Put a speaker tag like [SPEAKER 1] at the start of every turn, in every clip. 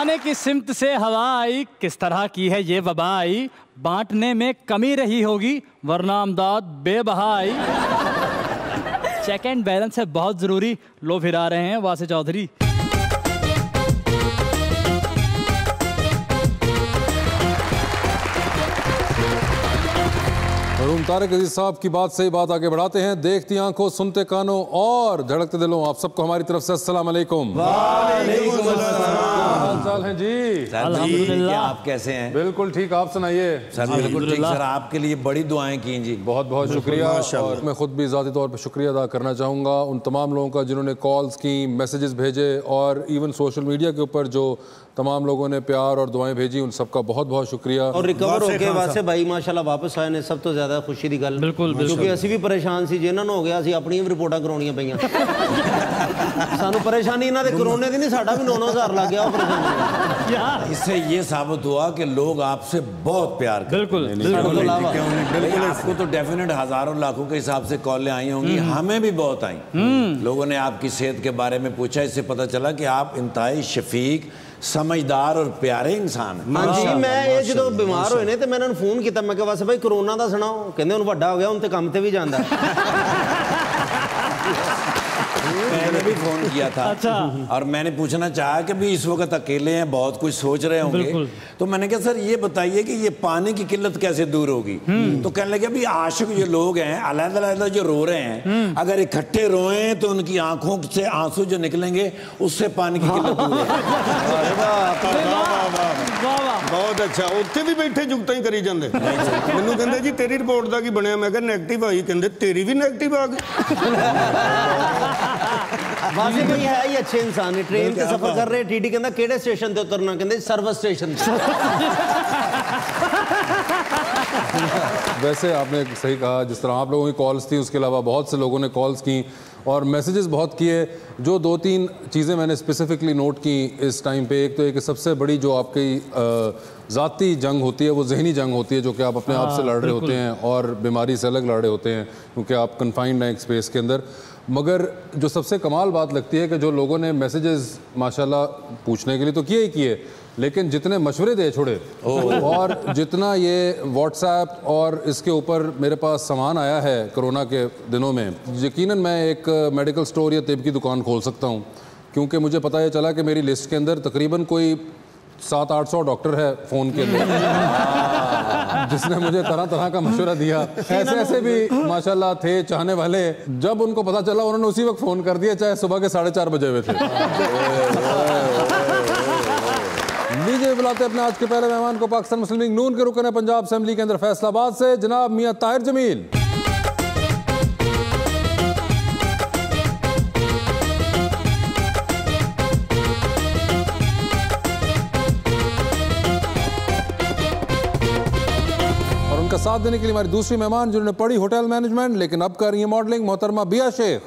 [SPEAKER 1] खाने की सिमत से हवा आई, किस तरह की है ये वबा आई, बांटने में कमी रही होगी वरना अमदाद बेबहा आई। चेक एंड बैलेंस है बहुत जरूरी, लो फिर आ रहे हैं वासे चौधरी।
[SPEAKER 2] तारिक अजीज साहब की बात से ही बात आगे बढ़ाते हैं। देखती आंखों, सुनते कानों और धड़कते दिलों, आप सबको हमारी तरफ से अस्सलाम वालेकुम।
[SPEAKER 3] वालेकुम अस्सलाम।
[SPEAKER 2] हाल चाल है जी?
[SPEAKER 1] अल्हम्दुलिल्लाह।
[SPEAKER 3] आप कैसे हैं?
[SPEAKER 2] बिल्कुल ठीक, आप सुनाइए।
[SPEAKER 3] सर बिल्कुल ठीक सर, आपके लिए बड़ी दुआएं की जी।
[SPEAKER 2] बहुत बहुत शुक्रिया। और मैं खुद भी ज़ाती तौर पर शुक्रिया अदा करना चाहूँगा उन तमाम लोगों का जिन्होंने कॉल्स की, मैसेजेस भेजे और इवन सोशल मीडिया के ऊपर जो तमाम लोगों ने प्यार और दुआएं भेजी, उन सबका बहुत बहुत शुक्रिया।
[SPEAKER 4] और रिकवर होके वासे भाई माशाल्लाह वापस आए ने, सब तो ज्यादा खुशी दी गल।
[SPEAKER 1] बिल्कुल
[SPEAKER 4] क्योंकि असी भी परेशान सी, जिन्हां नूं हो गया असी अपनी भी रिपोर्टां कराउणियां पईयां। सानू परेशानी इन्हां दे कोरोना दी नहीं, साडा भी 9-9 लग गया परेशानी।
[SPEAKER 3] इससे ये साबित हुआ कि लोग आपसे बहुत प्यार करते हैं।
[SPEAKER 1] बिल्कुल
[SPEAKER 3] आपको तो डेफिनेट हजारों लाखों के हिसाब से कॉलें आई होंगी, हमें भी बहुत आई। लोगों ने आपकी सेहत के बारे में पूछा, इससे पता चला कि आप इंतहाई शफीक, समझदार और प्यारे इंसान हैं।
[SPEAKER 4] हाँ जी, मैं ये जो बीमार होए ने तो मैं इन्होंने फोन किया, मैं कहा बस भाई कोरोना का सुनाओ, कहते हुण वड्डा हो गया, हुण ते काम ते भी जांदा।
[SPEAKER 3] मैंने भी फोन किया था।
[SPEAKER 1] अच्छा।
[SPEAKER 3] और मैंने पूछना चाहा कि भी इस वक्त अकेले हैं, बहुत कुछ सोच रहे होंगे, तो मैंने कहा सर ये बताइए कि ये पानी की किल्लत कैसे दूर होगी। तो कहने लगे अभी आशिक जो लोग हैं अलग-अलग जो रो रहे हैं, अगर इकट्ठे रोएं तो उनकी आंखों से आंसू जो निकलेंगे उससे पानी की किल्लत दूर होगी।
[SPEAKER 5] बहुत अच्छा। उत्थे भी बैठे जुगतां ही करी जांदे। मैनूं कहंदे जी तेरी रिपोर्ट दा की बनया, मैं कहा नेगेटिव आई, कहंदे तेरी भी नेगेटिव आ गई।
[SPEAKER 4] वासे भाई है ही अच्छे इंसान है। ट्रेन के सफर कर रहे, टीटी कहंदा केड़े स्टेशन ते उतरना, कहंदे सर्विस स्टेशन।
[SPEAKER 2] वैसे आपने सही कहा, जिस तरह आप लोगों की कॉल्स थी, उसके अलावा बहुत से लोगों ने कॉल्स की और मैसेजेस बहुत किए। जो 2-3 चीज़ें मैंने स्पेसिफिकली नोट की इस टाइम पे, एक तो एक सबसे बड़ी जो आपकी ज़ाती जंग होती है वो जहनी जंग होती है, जो कि आप अपने आप से लड़ रहे होते हैं और बीमारी से अलग लड़ रहे होते हैं क्योंकि आप कन्फाइंड हैं एक स्पेस के अंदर। मगर जो सबसे कमाल बात लगती है कि जो लोगों ने मैसेजेस माशाल्लाह पूछने के लिए तो किए ही किए, लेकिन जितने मशवरे दे छोड़े और जितना ये व्हाट्सएप और इसके ऊपर मेरे पास सामान आया है कोरोना के दिनों में, यकीनन मैं एक मेडिकल स्टोर या तिब की दुकान खोल सकता हूँ। क्योंकि मुझे पता ये चला कि मेरी लिस्ट के अंदर तकरीबन कोई 700-800 डॉक्टर है फ़ोन के अंदर, जिसने मुझे तरह तरह का मशवरा दिया। ऐसे ऐसे भी माशाल्लाह थे चाहने वाले, जब उनको पता चला उन्होंने उसी वक्त फ़ोन कर दिया, चाहे सुबह के 4:30 बजे हुए थे। लीजिए बुलाते अपने आज के पहले मेहमान को, पाकिस्तान मुस्लिम लीग नून के रुकन है पंजाब असेंबली के अंदर फैसलाबाद से, जनाब मियां ताहिर जमील। का साथ देने के लिए हमारी दूसरी मेहमान जिन्होंने पढ़ी होटल मैनेजमेंट लेकिन अब कर रही है मॉडलिंग, मोहतरमा Biya Sheikh.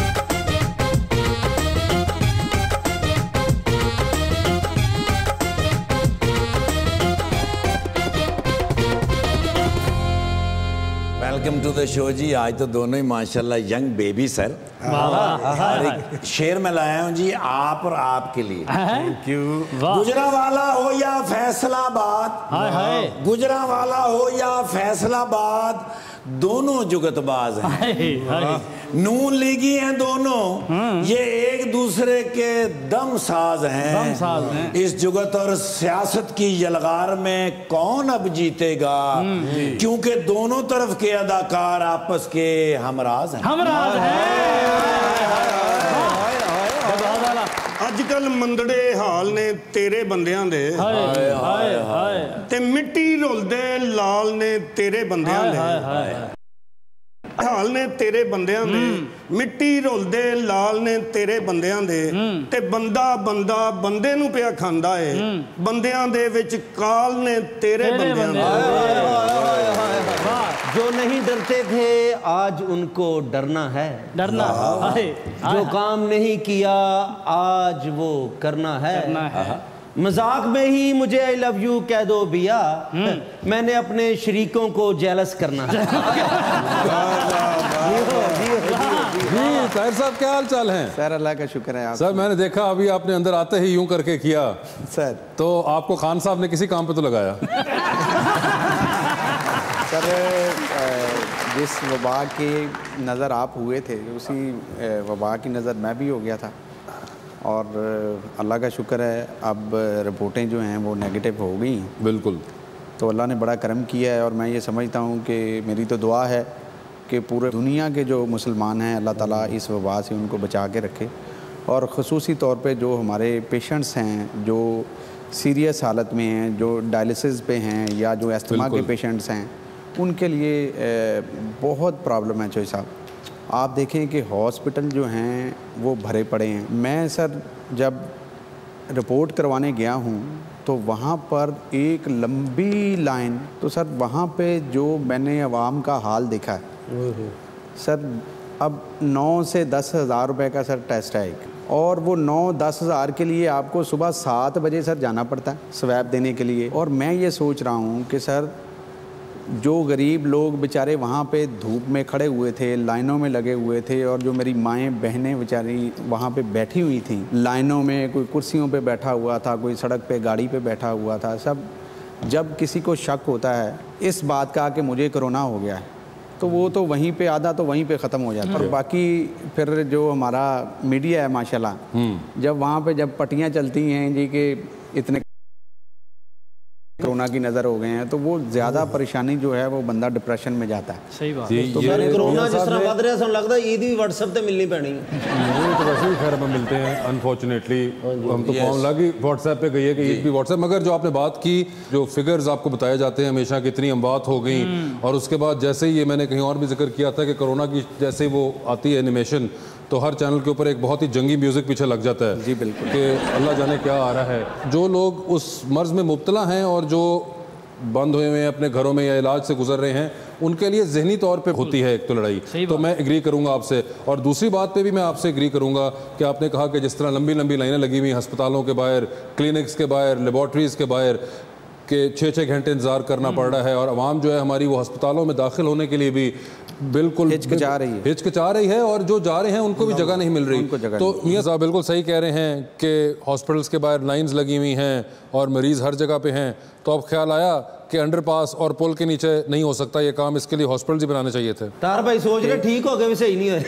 [SPEAKER 3] Welcome to the show जी। आज तो दोनों ही माशाल्लाह यंग बेबी सर। और एक शेर में लाया हूँ जी आप और आपके लिए। Thank you. गुजरांवाला हो या फैसलाबाद, गुजरांवाला हो या फैसलाबाद, दोनों जुगतबाज हैं, नून लीगी हैं दोनों, ये एक दूसरे के दम साज हैं। इस जुगत और सियासत की यलगार में कौन अब जीतेगा, क्योंकि दोनों तरफ के अदाकार आपस के हमराज हैं।
[SPEAKER 5] अजकल मंदड़े हाल ने तेरे बंदियां दे, ते मिट्टी रोलदे लाल ने तेरे बंदियां दे, हाल ने तेरे बंदियां दे, मिट्टी रोलदे लाल ने तेरे बंदियां दे, ते बंदा बंदा बंदे नू पिया खांदा है, बंदियां दे विच काल ने तेरे बंदियां दे।
[SPEAKER 4] जो नहीं डरते थे आज उनको डरना है, जो काम नहीं किया आज वो करना है। मजाक में ही मुझे आई लव यू कह दो बिया, मैंने अपने शरीकों को जेलस करना है।
[SPEAKER 2] जी ताहिर साहब क्या हाल चाल हैं?
[SPEAKER 6] सर अल्लाह का शुक्र है आप।
[SPEAKER 2] सर मैंने देखा अभी आपने अंदर आते ही यूं करके किया
[SPEAKER 6] सर,
[SPEAKER 2] तो आपको खान साहब ने किसी काम पे तो लगाया।
[SPEAKER 6] सर जिस वबा की नज़र आप हुए थे उसी वबा की नज़र मैं भी हो गया था, और अल्लाह का शुक्र है अब रिपोर्टें जो हैं वो नेगेटिव हो गई हैं।
[SPEAKER 2] बिल्कुल,
[SPEAKER 6] तो अल्लाह ने बड़ा करम किया है, और मैं ये समझता हूँ कि मेरी तो दुआ है कि पूरे दुनिया के जो मुसलमान हैं अल्लाह ताला इस वबा से उनको बचा के रखे, और ख़ुसूसी तौर पे जो हमारे पेशेंट्स हैं जो सीरियस हालत में हैं, जो डायलिसिस पे हैं या जो अस्थमा के पेशेंट्स हैं, उनके लिए बहुत प्रॉब्लम है। चौधरी साहब आप देखें कि हॉस्पिटल जो हैं वो भरे पड़े हैं। मैं सर जब रिपोर्ट करवाने गया हूँ तो वहाँ पर एक लंबी लाइन, तो सर वहाँ पे जो मैंने अवाम का हाल देखा है सर, अब 9 से 10 हज़ार रुपये का सर टेस्ट है एक, और वो 9-10 हज़ार के लिए आपको सुबह 7 बजे सर जाना पड़ता है स्वैब देने के लिए। और मैं ये सोच रहा हूँ कि सर जो गरीब लोग बेचारे वहाँ पे धूप में खड़े हुए थे, लाइनों में लगे हुए थे, और जो मेरी माएँ बहनें बेचारी वहाँ पे बैठी हुई थी लाइनों में, कोई कुर्सियों पे बैठा हुआ था, कोई सड़क पे गाड़ी पे बैठा हुआ था, सब जब किसी को शक होता है इस बात का कि मुझे कोरोना हो गया है, तो वो तो वहीं पे आधा तो वहीं पे ख़त्म हो जाता है। और बाकी फिर जो हमारा मीडिया है माशाल्लाह, जब वहाँ पे जब पट्टियाँ चलती हैं जी कि इतने कोरोना की नज़र हो गए हैं, तो वो ज़्यादा परेशानी जो है वो बंदा डिप्रेशन में जाता है।
[SPEAKER 1] सही बात।
[SPEAKER 4] तो फिर कोरोना जिस तरह बढ़ रहा है लगता है ईद भी व्हाट्सएप पे मिलनी पैनी है।
[SPEAKER 2] तो वैसे भी खैर हम मिलते हैं अनफॉर्चुनेटली, हम तो कौन लगी व्हाट्सएप पे गई है कि ईद भी व्हाट्सएप। मगर जो आपने बात की, जो फिगर्स आपको बताए जाते हैं हमेशा कितनी अमवात हो गई, और उसके बाद जैसे ही ये मैंने कहीं और भी जिक्र किया था कि कोरोना की जैसे वो आती है एनिमेशन, तो हर चैनल के ऊपर एक बहुत ही जंगी म्यूज़िक पीछे लग जाता है।
[SPEAKER 6] जी बिल्कुल,
[SPEAKER 2] कि अल्लाह जाने क्या आ रहा है। जो लोग उस मर्ज़ में मुब्तला हैं और जो बंद हुए हैं अपने घरों में या इलाज से गुजर रहे हैं, उनके लिए जहनी तौर पे होती है एक तो लड़ाई। तो मैं एग्री करूंगा आपसे, और दूसरी बात पे भी मैं आपसे एग्री करूंगा कि आपने कहा कि जिस तरह लंबी लंबी लाइनें लगी हुई अस्पतालों के बाहर, क्लिनिक्स के बाहर, लेबॉर्ट्रीज़ के बाहर, के 6-6 घंटे इंतज़ार करना पड़ रहा है, और आवाम जो है हमारी वो अस्पतालों में दाखिल होने के लिए भी बिल्कुल हिचकिचा रही है, और जो जा रहे हैं उनको भी जगह नहीं मिल रही। तो मियां साहब बिल्कुल सही कह रहे हैं कि हॉस्पिटल्स के बाहर लाइंस लगी हुई हैं और मरीज़ हर जगह पे हैं। तो अब ख्याल आया कि अंडरपास और पुल के नीचे नहीं हो सकता ये काम, इसके लिए हॉस्पिटल ही बनाने चाहिए थे।
[SPEAKER 4] तार भाई सोच रहे ठीक हो गए, भी सही नहीं है।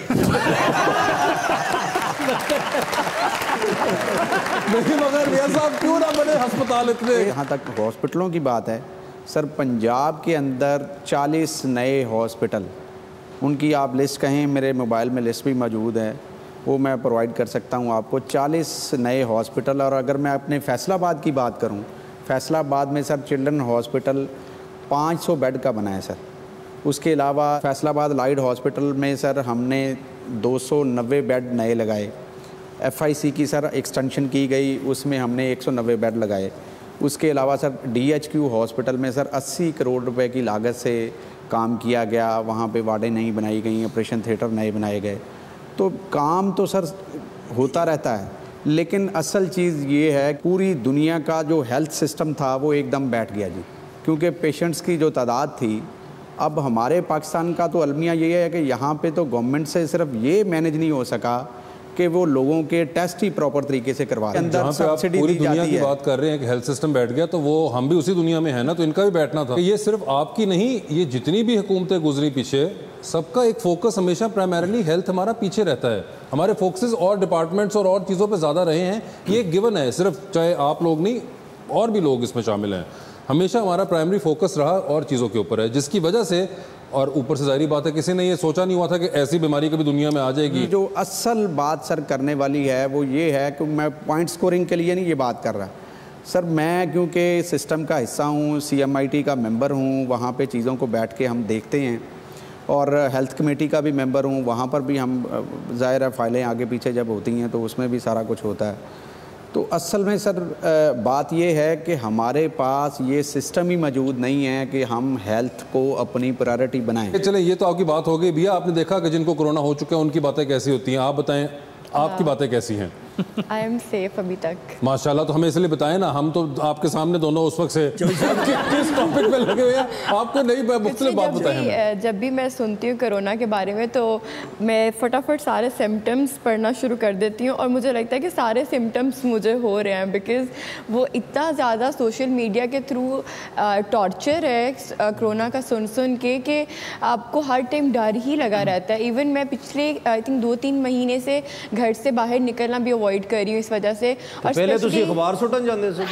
[SPEAKER 2] मगर मियां साहब क्यों ना बने अस्पताल इतने।
[SPEAKER 6] यहाँ तक हॉस्पिटलों की बात है सर, पंजाब के अंदर 40 नए हॉस्पिटल, उनकी आप लिस्ट कहें, मेरे मोबाइल में लिस्ट भी मौजूद है, वो मैं प्रोवाइड कर सकता हूँ आपको। 40 नए हॉस्पिटल। और अगर मैं अपने फैसलाबाद की बात करूँ, फैसलाबाद में सर चिल्ड्रन हॉस्पिटल 500 बेड का बना है सर। उसके अलावा फैसलाबाद लाइट हॉस्पिटल में सर हमने 290 बेड नए लगाए। FIC की सर एक्सटेंशन की गई, उसमें हमने 190 बेड लगाए। उसके अलावा सर DHQ हॉस्पिटल में सर 80 करोड़ रुपए की लागत से काम किया गया, वहाँ पे वार्डें नहीं बनाई गई, ऑपरेशन थिएटर नए बनाए गए। तो काम तो सर होता रहता है, लेकिन असल चीज़ ये है पूरी दुनिया का जो हेल्थ सिस्टम था वो एकदम बैठ गया जी, क्योंकि पेशेंट्स की जो तादाद थी। अब हमारे पाकिस्तान का तो अलमिया ये है कि यहाँ पे तो गवर्नमेंट से सिर्फ ये मैनेज नहीं हो सका कि वो लोगों के टेस्ट ही प्रॉपर तरीके से करवा रहे हैं।
[SPEAKER 2] जहाँ पे आप पूरी दुनिया की बात कर रहे हैं कि हेल्थ सिस्टम बैठ गया, तो वो हम भी उसी दुनिया में है ना, तो इनका भी बैठना था। ये सिर्फ आपकी नहीं, ये जितनी भी हुकूमतें गुजरी पीछे, सबका एक फोकस हमेशा प्राइमरीली हेल्थ हमारा पीछे रहता है। हमारे फोकसेस और डिपार्टमेंट्स और चीज़ों पे ज़्यादा रहे हैं, ये गिवन है, सिर्फ चाहे आप लोग नहीं और भी लोग इसमें शामिल हैं। हमेशा हमारा प्राइमरी फोकस रहा और चीज़ों के ऊपर है, जिसकी वजह से, और ऊपर से जाहिर बात है किसी ने ये सोचा नहीं हुआ था कि ऐसी बीमारी कभी दुनिया में आ जाएगी।
[SPEAKER 6] जो असल बात सर करने वाली है वो ये है कि मैं पॉइंट स्कोरिंग के लिए नहीं ये बात कर रहा सर, मैं क्योंकि सिस्टम का हिस्सा हूँ, CMIT का मेंबर हूँ, वहाँ पे चीज़ों को बैठ के हम देखते हैं, और हेल्थ कमेटी का भी मेंबर हूँ, वहाँ पर भी हम ज़ाहिर है फाइलें आगे पीछे जब होती हैं तो उसमें भी सारा कुछ होता है। तो असल में सर बात ये है कि हमारे पास ये सिस्टम ही मौजूद नहीं है कि हम हेल्थ को अपनी प्रायोरिटी बनाएं।
[SPEAKER 2] चले, ये तो आपकी बात हो गई। भैया आपने देखा कि जिनको कोरोना हो चुका है उनकी बातें कैसी होती हैं, आप बताएं आपकी बातें कैसी हैं?
[SPEAKER 7] आई एम सेफ अभी तक।
[SPEAKER 2] माशाल्लाह। तो हमें इसलिए बताएं ना, हम तो आपके सामने दोनों उस वक्त से किस टॉपिक पे लगे हुए हैं, आपको नहीं मुख्तलिफ बात बताएं।
[SPEAKER 7] जब भी मैं सुनती हूँ कोरोना के बारे में तो मैं फटाफट सारे सिम्टम्स पढ़ना शुरू कर देती हूँ और मुझे लगता है कि सारे सिम्टम्स मुझे हो रहे हैं, बिकॉज़ वो इतना ज़्यादा सोशल मीडिया के थ्रू टॉर्चर है कोरोना का सुन के कि आपको हर टाइम डर ही लगा रहता है। इवन मैं पिछले आई थिंक 2-3 महीने से घर से बाहर निकलना भी अवॉइड कर रही हूँ इस वजह से। और
[SPEAKER 4] पहले तुसी अखबार सुटन जाते से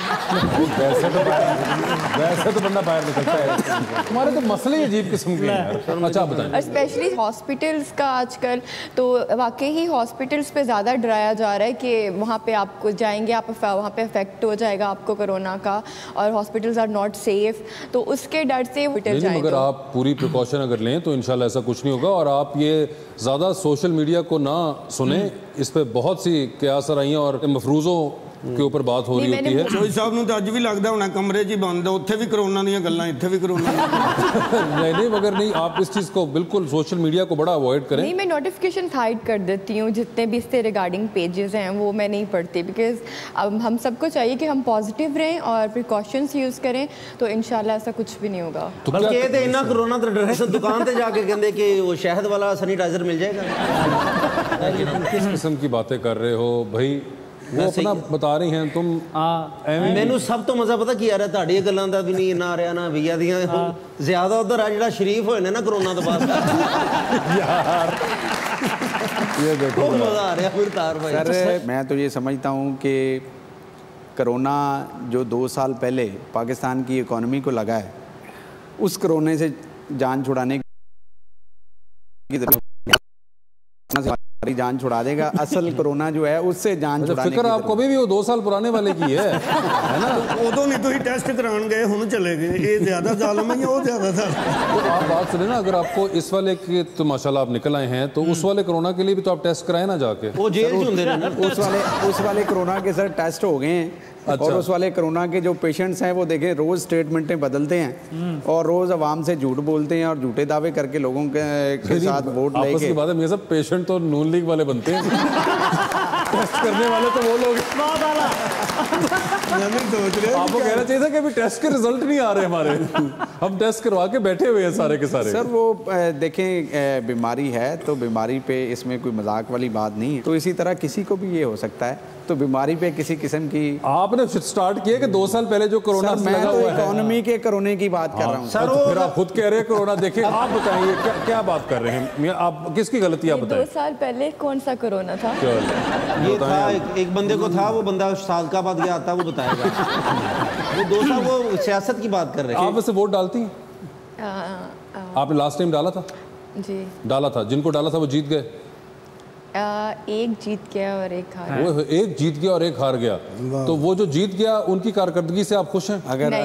[SPEAKER 2] वैसे तो बंदा बाहर निकलता है, हमारे तो मसले अजीब किस्म के हैं। अच्छा बताएं।
[SPEAKER 7] स्पेशली हॉस्पिटल्स का आजकल तो वाकई ही हॉस्पिटल्स पे ज़्यादा डराया जा रहा है कि वहाँ पे आपको जाएंगे, आप वहाँ पे अफेक्ट हो जाएगा आपको कोरोना का, और हॉस्पिटल्स आर नॉट सेफ, तो उसके डर से हॉस्पिटल जाएं।
[SPEAKER 2] अगर आप पूरी प्रिकॉशन अगर लें तो इंशाल्लाह ऐसा कुछ नहीं होगा। और आप ये ज़्यादा सोशल मीडिया को ना सुने, इस पे बहुत सी क्यास रही और मफरूज़ों के ऊपर बात हो रही होती है।
[SPEAKER 5] शोई साहब ਨੂੰ ਤਾਂ ਅੱਜ ਵੀ ਲੱਗਦਾ ਹੋਣਾ ਕਮਰੇ 'ਚ ਹੀ ਬੰਦ, ਉੱਥੇ ਵੀ कोरोना ਦੀਆਂ ਗੱਲਾਂ, ਇੱਥੇ भी कोरोना।
[SPEAKER 2] नहीं मगर नहीं, आप इस चीज़ को बिल्कुल सोशल मीडिया को बड़ा अवॉइड करें।
[SPEAKER 7] नहीं, मैं नोटिफिकेशन हाइड कर देती हूँ, जितने भी इससे रिगार्डिंग पेजेस हैं वो मैं नहीं पढ़ती, बिकॉज अब हम सबको चाहिए कि हम पॉजिटिव रहें और प्रिकॉशंस यूज़ करें, तो इंशाल्लाह ऐसा कुछ भी नहीं होगा।
[SPEAKER 4] बल्कि ये तो इन्ना कोरोना तो डर है, दुकान पे जाके कहते कि वो शहद वाला सैनिटाइजर मिल जाएगा।
[SPEAKER 2] किस किस्म की बातें कर रहे हो भाई, वो अपना बता रही हैं तुम।
[SPEAKER 4] मैनू सब तो मजा पता की आ रहा, ਤੁਹਾਡੀਆਂ ਗੱਲਾਂ ਦਾ ਵੀ ਨਹੀਂ ਨਾ ਆ ਰਿਹਾ ਨਾ ਭਈਆ ਦੀਆਂ, ਜ਼ਿਆਦਾ ਉਧਰ ਆ ਜਿਹੜਾ ਸ਼ਰੀਫ ਹੋਏ ਨੇ ਨਾ कोरोना तो बाद
[SPEAKER 2] यार ये देखो
[SPEAKER 4] मजा आ रहा फिर तार भाई।
[SPEAKER 6] सर मैं तो ये समझता हूँ कि कोरोना जो 2 साल पहले पाकिस्तान की इकोनॉमी को लगा है, उस कोरोना से जान छुड़ाने की जान छुड़ा देगा। असल कोरोना जो है उससे जान छुड़ाने की
[SPEAKER 2] फिक्र आपको अभी भी वो 2 साल पुराने वाले की है ना।
[SPEAKER 5] उदों नहीं तुम टेस्ट कराने गए, हुण चले गए, ये ज्यादा जालिम है या वो ज्यादा था।
[SPEAKER 2] तो आप बात सुने ना, अगर आपको इस वाले के तो माशाल्लाह आप निकल आए हैं, तो उस वाले कोरोना के लिए भी तो आप टेस्ट कराए ना जाके।
[SPEAKER 4] वो जेल में होंगे ना।
[SPEAKER 6] उस वाले कोरोना के सर टेस्ट हो गए हैं। अच्छा। और उस वाले कोरोना के जो पेशेंट्स हैं वो देखें रोज़ स्टेटमेंटें बदलते हैं और रोज़ अवाम से झूठ बोलते हैं और झूठे दावे करके लोगों के साथ वोट लेके।
[SPEAKER 2] आपस की बात है, मेरे सब पेशेंट तो नून लीग वाले बनते हैं टेस्ट करने वाले तो वो लोग। आपको कहना चाहिए था कि अभी टेस्ट के रिजल्ट नहीं आ रहे हमारे, हम टेस्ट करवा के बैठे हुए हैं सारे के सारे।
[SPEAKER 6] सर वो देखें बीमारी है तो बीमारी पे इसमें कोई मजाक वाली बात नहीं है, तो इसी तरह किसी को भी ये हो सकता है, तो बीमारी पे किसी किस्म की।
[SPEAKER 2] आपने स्टार्ट किया कि 2 साल पहले जो कोरोना
[SPEAKER 6] मैं तो इकोनॉमी के कोरोना की बात कर रहा हूँ
[SPEAKER 2] सर। फिर आप खुद कह रहे हैं कोरोना। देखिए आप बताइए क्या बात कर रहे हैं, आप किसकी गलती आप बताएं।
[SPEAKER 7] 2 साल पहले कौन सा कोरोना था?
[SPEAKER 4] ये था एक बंदे को था, वो बंदा सादकाबाद गया था, वो बताएगा। वो 2 साल वो सियासत की बात कर रहे हैं।
[SPEAKER 2] आप वैसे वोट डालती हैं? आपने लास्ट टाइम डाला था?
[SPEAKER 7] जी
[SPEAKER 2] डाला था। जिनको डाला था वो जीत गए?
[SPEAKER 7] एक जीत गया और एक हार।
[SPEAKER 2] वो एक जीत गया और एक हार गया, तो वो जो जीत गया उनकी कारकर्दगी से आप खुश हैं?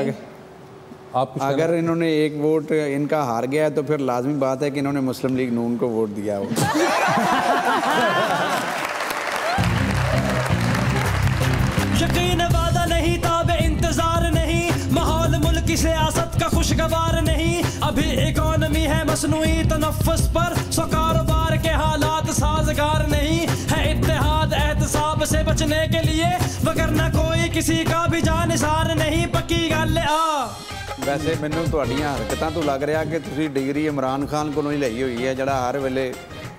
[SPEAKER 6] अगर इन्होंने एक वोट इनका हार गया है तो फिर लाजमी बात है कि इन्होंने मुस्लिम लीग नून को वोट दिया हो।
[SPEAKER 8] यकीन वादा नहीं, ताबे इंतजार नहीं, माहौल मुल्क की सियासत का खुशगवार नहीं, अभी इकोनॉमी है मसनूई तनफ्फुस पर, सो कारोबार के हालात साजगार नहीं है, इत्तेहाद एहतसाब से बचने के लिए, वगरना कोई किसी का भी जानिसार नहीं, पक्की गल आ।
[SPEAKER 6] वैसे मैनू तुहाड़ियां हरकतां तो लग रहा कि तुसी डिग्री इमरान खान कोलों ही लई हुई है, जिहड़ा हर वेले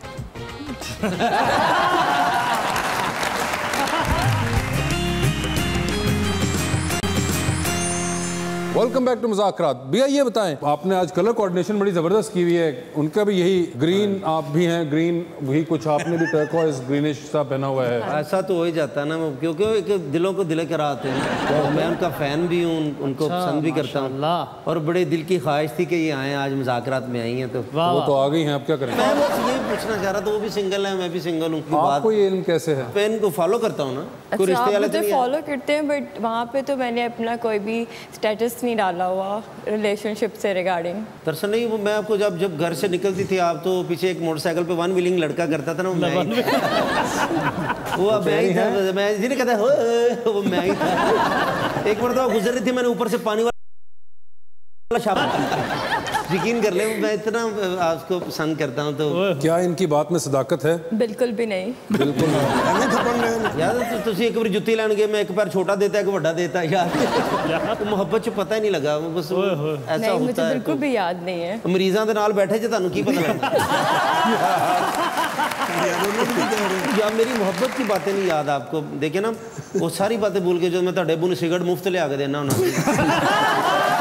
[SPEAKER 2] वेलकम बैक टू मुज़ाकरात। भैया ये बताएं, आपने आज कलर कोऑर्डिनेशन बड़ी ज़बरदस्त की हुई है, उनका भी यही ग्रीन, आप भी हैं ग्रीन, वही कुछ आपने भी टर्कोइज ग्रीनिश सा पहना हुआ है।
[SPEAKER 4] ऐसा तो हो ही जाता है ना, क्योंकि एक दिलों को दिल कराते हैं, तो मैं उनका फ़ैन भी हूँ, उनको पसंद भी करता हूँ, और बड़े दिल की ख्वाहिश थी कि ये आए आज मुज़ाकरात में आई हैं, तो
[SPEAKER 2] वो तो आ गई हैं, अब क्या करें।
[SPEAKER 4] मैं बस यही पूछना चाह रहा था, वो भी सिंगल है, मैं भी सिंगल हूँ,
[SPEAKER 2] आपको ये इल्म कैसे है?
[SPEAKER 4] मैं इनको फॉलो करता हूँ ना,
[SPEAKER 7] कोई रिश्ते वाले तो फॉलो करते हैं, बट वहाँ पे तो मैंने अपना कोई भी स्टेटस नहीं डाला हुआ रिलेशनशिप से रिगार्डिंग।
[SPEAKER 4] दरअसल नहीं, वो मैं आपको जब घर से निकलती थी आप, तो पीछे एक मोटरसाइकिल पे 1 व्हीलिंग लड़का करता था ना, वो मैं ही था। वो मैं ही था, मैं जिन्हें कहता है वो मैं ही था। एक बार तो गुजर रही थी, मैंने ऊपर से पानी वाला यकीन कर ले, मैं इतना आपको पसंद करता हूँ। तो
[SPEAKER 2] क्या इनकी बात में सदाकत है?
[SPEAKER 7] बिल्कुल भी नहीं।
[SPEAKER 2] बिल्कुल
[SPEAKER 4] यार तुसी एक बार जुत्ती लैन गए, मैं एक पैर छोटा देता है, एक बड़ा देता है यार। तो मोहब्बत च पता ही नहीं लगा, बस ऐसा
[SPEAKER 7] नहीं, मुझे
[SPEAKER 4] होता है।
[SPEAKER 7] बिल्कुल भी याद नहीं है।
[SPEAKER 4] मरीजां दे नाल बैठे जे तुहानू की पता लगदा? यार मेरी मोहब्बत की बातें नहीं याद आपको? देखिए ना, वो सारी बातें भूल के जो मैं तुहाडे अब्बू नूं सिगरेट मुफ्त लिया के देना हुंदा।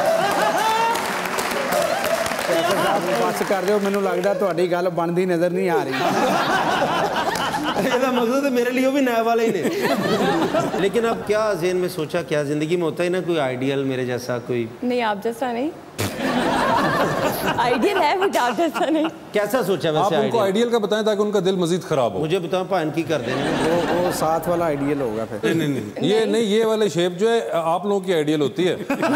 [SPEAKER 6] बस कर दो, मैनू लगता ਤੁਹਾਡੀ ਗੱਲ ਬਣਦੀ नज़र नहीं आ रही।
[SPEAKER 4] इसका मकसद है मेरे लिए वो भी नया वाले ही ने। लेकिन अब क्या ज़हन में सोचा, क्या ज़िंदगी में होता है ना कोई आइडियल मेरे जैसा कोई?
[SPEAKER 7] नहीं, आप जैसा नहीं। आइडियल है बट आप जैसा नहीं।
[SPEAKER 4] कैसा सोचा वैसे?
[SPEAKER 2] आप उनको आइडियल का बताएं ताकि उनका दिल मजीद खराब हो।
[SPEAKER 4] मुझे बताओ पान की कर देने।
[SPEAKER 6] वो साथ वाला आइडियल होगा फिर।
[SPEAKER 2] नहीं, ये वाले शेप जो है आप लोगों की आइडियल होती है।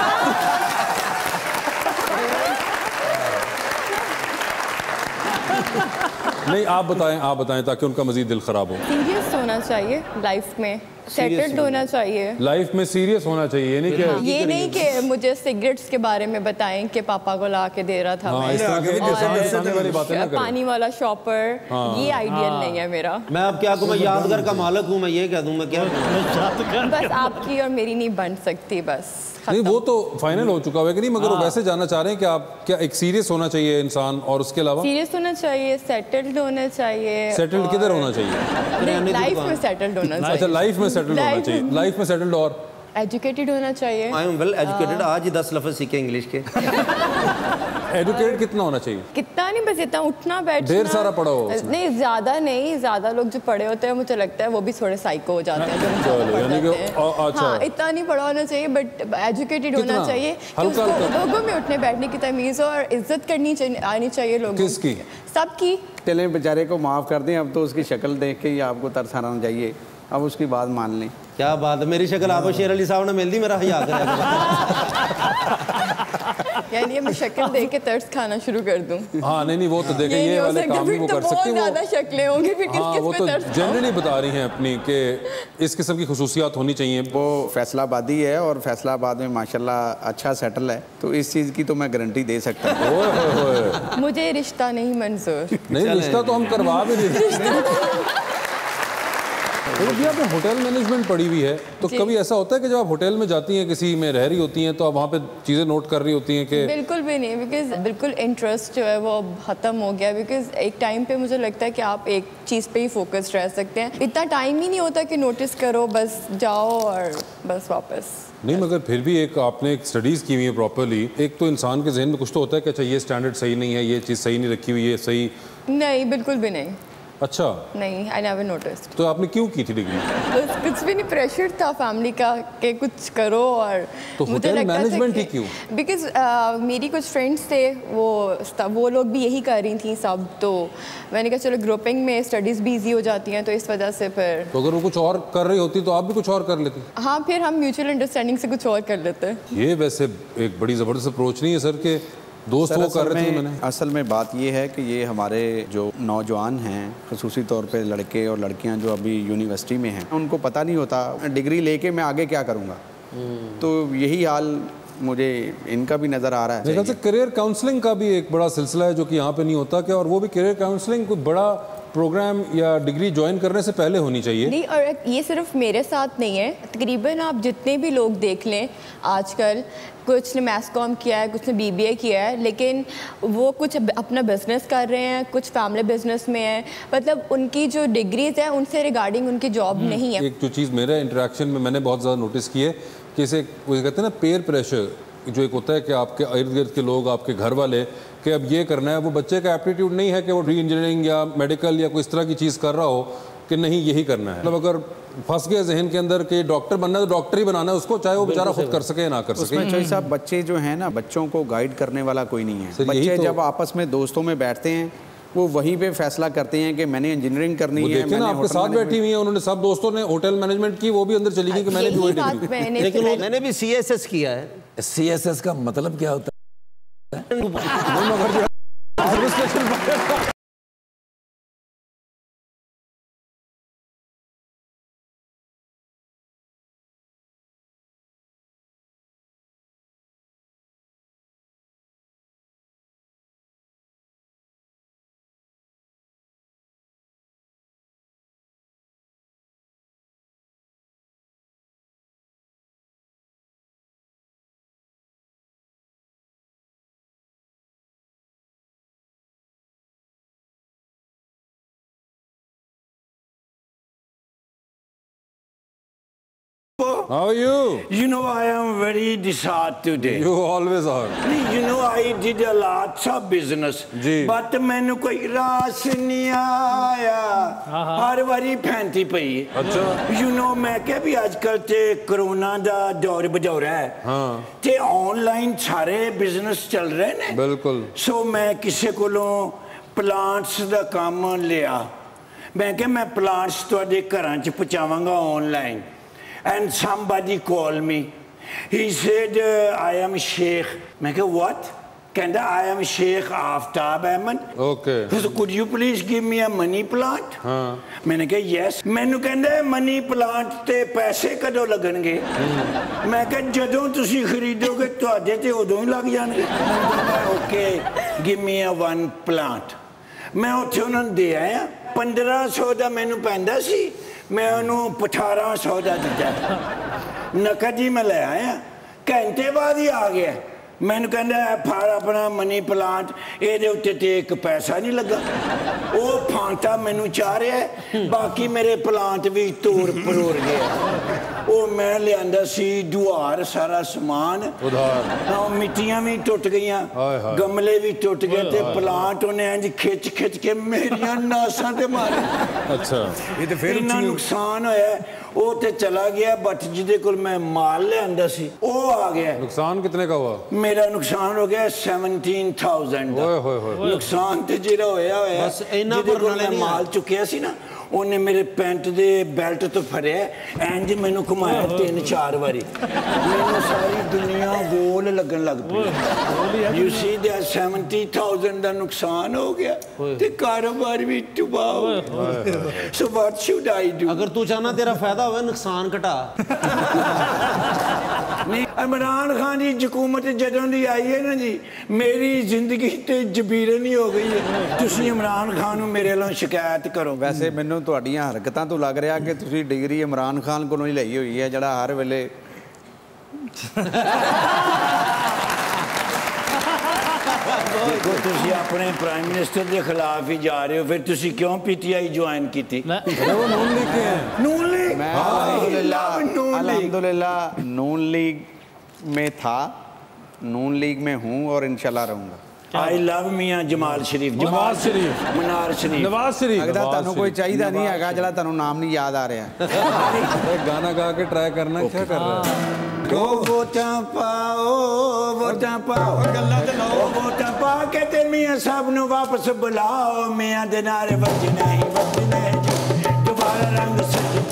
[SPEAKER 2] नहीं, आप बताएं ताकि उनका मजीद दिल खराब हो।
[SPEAKER 7] सीरियस होना चाहिए लाइफ में, सेटल्ड होना चाहिए
[SPEAKER 2] लाइफ में, सीरियस होना चाहिए।
[SPEAKER 7] ये नहीं कि मुझे सिगरेट्स के बारे में बताएं कि पापा को ला के दे रहा था
[SPEAKER 2] हाँ, इस तरह की वाली बातें ना करें।
[SPEAKER 7] पानी वाला शॉपर, ये आइडियल नहीं है मेरा।
[SPEAKER 4] मैं अब क्या कहूँ, मैं यादगार का मालिक हूँ, मैं ये कह दूँ, मैं क्या
[SPEAKER 7] बस आपकी और मेरी नहीं बन सकती, बस
[SPEAKER 2] नहीं, वो तो फाइनल हो चुका है कि नहीं, मगर वो वैसे जानना चाह रहे हैं कि आप क्या एक सीरियस होना चाहिए इंसान, और उसके अलावा
[SPEAKER 7] सीरियस होना चाहिए, सेटल्ड होना चाहिए।
[SPEAKER 2] सेटल्ड किधर होना चाहिए?
[SPEAKER 7] लाइफ में सेटल्ड होना चाहिए।
[SPEAKER 2] अच्छा, लाइफ में सेटल्ड होना चाहिए। लाइफ में सेटल्ड और
[SPEAKER 7] एजुकेटेड होना चाहिए।
[SPEAKER 4] I am well educated. आज ही 10 लफ्ज सीखे इंग्लिश के।
[SPEAKER 2] एजुकेटेड कितना होना चाहिए?
[SPEAKER 7] कितना नहीं, बस इतना उठना बैठना।
[SPEAKER 2] ढेर सारा पढ़ा हो?
[SPEAKER 7] नहीं, ज्यादा नहीं। ज्यादा लोग जो पढ़े होते हैं मुझे लगता है वो भी थोड़े साइको हो जाते हैं।
[SPEAKER 2] यानी कि अच्छा,
[SPEAKER 7] हाँ, इतना नहीं पढ़ा होना चाहिए बट एजुकेटेड होना चाहिए कि उसको लोगों में उठने बैठने की तमीज़ और इज्जत करनी आनी चाहिए लोगों की।
[SPEAKER 2] किसकी?
[SPEAKER 7] सबकी।
[SPEAKER 6] चलें, बेचारे को माफ़ कर दें। अब तो उसकी शक्ल देख के ही आपको तरस आना चाहिए, अब उसकी बात मान लें।
[SPEAKER 4] क्या बात है, मेरी शक्ल आपको शेर अली साहब ने मिल दी, मेरा हया
[SPEAKER 7] यानी मैं शक्ल देख के तरस खाना शुरू कर दूं?
[SPEAKER 2] हाँ, नहीं, वो तो देखें, ये वाले काम भी वो कर सकती हैं।
[SPEAKER 7] ज़्यादा शक्लें होंगी फिर
[SPEAKER 2] हाँ, वो तो जनरली बता रही हैं अपनी कि इस किस्म की खुसूसियात होनी चाहिए।
[SPEAKER 6] वो फैसलाबादी है और फैसलाबाद में माशाल्लाह अच्छा सेटल है, तो इस चीज़ की तो मैं गारंटी दे सकता हूँ।
[SPEAKER 7] मुझे रिश्ता नहीं मंजूर।
[SPEAKER 2] नहीं, रिश्ता तो हम करवा भी नहीं। जी, आपने होटल मैनेजमेंट पढ़ी हुई है, तो कभी ऐसा होता है कि जब आप होटल में जाती हैं, किसी में रह रही होती हैं, तो आप वहाँ पे चीज़ें नोट कर रही होती हैं कि?
[SPEAKER 7] बिल्कुल भी नहीं, बिकॉज बिल्कुल इंटरेस्ट जो है वो ख़त्म हो गया। बिकॉज एक टाइम पे मुझे लगता है कि आप एक चीज़ पे ही फोकस रह सकते हैं, इतना टाइम ही नहीं होता कि नोटिस करो, बस जाओ और बस वापस।
[SPEAKER 2] नहीं, मगर फिर भी एक आपने एक स्टडीज़ की हुई है प्रॉपरली, एक तो इंसान के जहन में कुछ तो होता है कि अच्छा ये स्टैंडर्ड सही नहीं है, ये चीज़ सही नहीं रखी हुई है, सही
[SPEAKER 7] नहीं, बिल्कुल भी नहीं।
[SPEAKER 2] अच्छा,
[SPEAKER 7] नहीं, आई नेवर नोटिस्ड।
[SPEAKER 2] तो आपने क्यों की थी डिग्री?
[SPEAKER 7] बस कुछ भी नहीं, प्रेशर था फैमिली का कि कुछ करो, और
[SPEAKER 2] तो होटल मैनेजमेंट ही क्यों?
[SPEAKER 7] बिकॉज मेरी कुछ फ्रेंड्स थे, वो लोग भी यही कर रही थी सब, तो मैंने कहा चलो ग्रुपिंग में स्टडीज़ भी ईजी हो जाती हैं, तो इस वजह से फिर।
[SPEAKER 2] तो अगर वो कुछ और कर रही होती तो आप भी कुछ और कर लेती?
[SPEAKER 7] हाँ, फिर हम म्यूचुअल अंडरस्टैंडिंग से कुछ और कर लेते।
[SPEAKER 2] ये वैसे एक बड़ी ज़बरदस्त अप्रोच नहीं है सर के दोस्त वो कर रहे थे? मैंने
[SPEAKER 6] असल में बात ये है कि ये हमारे जो नौजवान हैं, ख़ुसूसी तौर पे लड़के और लड़कियां जो अभी यूनिवर्सिटी में हैं, उनको पता नहीं होता डिग्री लेके मैं आगे क्या करूँगा। तो यही हाल मुझे इनका भी नज़र आ रहा है।
[SPEAKER 2] मेरे ख्याल से करियर काउंसलिंग का भी एक बड़ा सिलसिला है जो कि यहाँ पे नहीं होता क्या, और वो भी करियर काउंसलिंग कोई बड़ा प्रोग्राम या डिग्री ज्वाइन करने से पहले होनी चाहिए।
[SPEAKER 7] नहीं, और ये सिर्फ मेरे साथ नहीं है, तकरीबन आप जितने भी लोग देख लें आजकल, कुछ ने मैथ्स कॉम किया है, कुछ ने बीबीए किया है, लेकिन वो कुछ अपना बिजनेस कर रहे हैं, कुछ फैमिली बिजनेस में है, मतलब उनकी जो डिग्रीज है उनसे रिगार्डिंग उनकी जॉब नहीं है।
[SPEAKER 2] एक जो चीज़ मेरे इंटरेक्शन में मैंने बहुत ज़्यादा नोटिस की है कि इसे वो कहते हैं ना पेयर प्रेशर, जो एक होता है कि आपके इर्द गिर्द के लोग, आपके घर वाले, कि अब ये करना है, वो बच्चे का एप्टीट्यूड नहीं है कि वो री इंजीनियरिंग या मेडिकल या कोई इस तरह की चीज़ कर रहा हो कि नहीं यही करना है। मतलब अगर फंस गए जहन के अंदर कि डॉक्टर बनना है तो डॉक्टर ही बनाना है उसको, चाहे वो बेचारा खुद कर सके या ना कर सके।
[SPEAKER 6] उसमें चौधरी साहब बच्चे जो हैं ना, बच्चों को गाइड करने वाला कोई नहीं है। बच्चे तो जब आपस में दोस्तों में बैठते हैं, वो वहीं पे फैसला करते हैं कि मैंने इंजीनियरिंग करनी है।
[SPEAKER 2] देखिए ना, आपके साथ बैठी हुई हैं, उन्होंने सब दोस्तों ने होटल मैनेजमेंट की, वो भी अंदर चली गई कि मैंने भी वही डिग्री।
[SPEAKER 4] लेकिन मैंने भी CSS किया है।
[SPEAKER 3] CSS का मतलब क्या होता है?
[SPEAKER 2] How are you?
[SPEAKER 3] You know, I am very distraught today.
[SPEAKER 2] You always are.
[SPEAKER 3] You know, I did a lot of business. But मैंने कोई रास नहीं आया. हर बारी फैंती पई.
[SPEAKER 2] अच्छा.
[SPEAKER 3] You know, मैं क्या भी आजकल ते कोरोना दा दौर बजौरा है. हाँ. ते ऑनलाइन सारे बिजनेस चल रहे ने.
[SPEAKER 2] बिल्कुल.
[SPEAKER 3] So मैं किसी कोलों प्लांट्स दा काम लिया. मैं क्या मैं प्लांट्स तुहाडे घरां च पहुंचावांगा online. And somebody called me. He said, I am Sheikh. मैं क्या what? कहता I am Sheikh Aftab Ahmed.
[SPEAKER 2] Okay.
[SPEAKER 3] So could you please give me a money plant? हाँ. मैंने कहा yes. मैंने कहता money plant ते पैसे कदों लगणगे? मैं कहा जदों तुसी खरीदोगे तुहाडे ते उदों ही लग जाणगे. Okay, give me a one plant. मैं उत्थे उन्हां दे आया 1500 दा मैनू पैंदा सी. मैं उन्होंने 1800 दा दिता. नकद ही मैं ले आया. घंटे बाद ही आ गया. मैंने कहना फाड़ अपना मनी प्लांट ये उत्ते ते एक पैसा नहीं लगा. वो फांटा मैनू चाह रहा है. बाकी मेरे प्लांट भी तोड़ परोड़ गया. वो मैं लिया सी दुआर सारा समान उधार. मिट्टियां भी टुट गई. गमले भी टुट गए. ते प्लांट उन्हें इंज खिच खिच के मेरिया नासां ते मारे. अच्छा ये तो फिर इतना नुकसान होया. वो ते चला गया. बट जिदे कोल मैं माल लिया सी वो आ गया.
[SPEAKER 2] नुकसान कितने का हुआ?
[SPEAKER 3] मेरा नुकसान हो गया 17,000 नुकसान ते जिहड़ा होया होया. जिहदे कोल मैं माल चुकिया सी ना उन्हें मेरे पैंट दे बेल्ट तो फड़िया इंज मैनू घुमाया 3-4 बारी. मैनू सारी दुनिया गोल लगन लग पई. यू सी दैट 70,000 दा नुकसान हो गया ते कारोबार भी तबाह हो गया. So what should I do?
[SPEAKER 4] अगर तू चाहना तेरा फायदा होवे नुकसान घटा.
[SPEAKER 3] नहीं इमरान खान की हुकूमत जदों दी आई है ना जी मेरी जिंदगी ते जबीरन ही हो गई है. तुसी इमरान खान नूं मेरे नाल शिकायत करो.
[SPEAKER 6] वैसे मैनू तुहाडीਆਂ हरकतां तो लग रहा कि तुसी डिग्री इमरान खान कोलों ही ਲਈ होई है जिहड़ा हर वेले
[SPEAKER 3] देखो तुसी अपने प्राइम मिनिस्टर के खिलाफ ही जा रहे हो. फिर तुसी क्यों पीटीआई ज्वाइन की थी?
[SPEAKER 2] वो नून लीग के हैं.
[SPEAKER 3] नून लीग
[SPEAKER 6] मैं अल्हम्दुलिल्लाह नून लीग में था. नून लीग में हूँ और इंशाल्लाह रहूँगा.
[SPEAKER 3] I love Mian Jamal Sharif. जमाल शरीफ मनार शरीफ
[SPEAKER 2] नवाज शरीफ.
[SPEAKER 6] लगता तुहानू कोई चाहिए नहीं है जिहड़ा तुहानू नाम नहीं याद आ रहा.
[SPEAKER 2] गाना गा के ट्राई करना क्या कर रहा है?
[SPEAKER 3] ओ वोटां पाओ वोटां पाओ गल्लां ते लाओ. वोटां पा के ते मियां साहब नू वापस बुलाओ. मियां दे नारे वजने ही वजने दोबारा रंग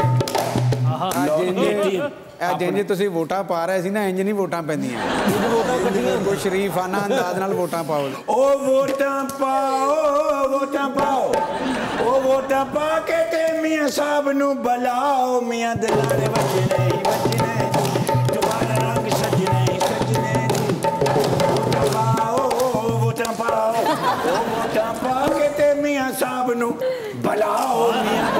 [SPEAKER 6] जिंज तुसी वोटां पा रहे सी ना इंज नहीं वोटां पैंदियां. कोई शरीफाना अंदाज नाल वोटां पाओ.
[SPEAKER 3] ओ वोटां पाओ वोटां पाओ. ओ वोटां पा के ते मियां साहब नू बुलाओ. मियां दे नारे वजने ही वजने दोबारा रंग सजने ही सजने. वोटां पाओ वोटां पाओ. ओ वोटां पा के ते मियां साहब नू बुलाओ.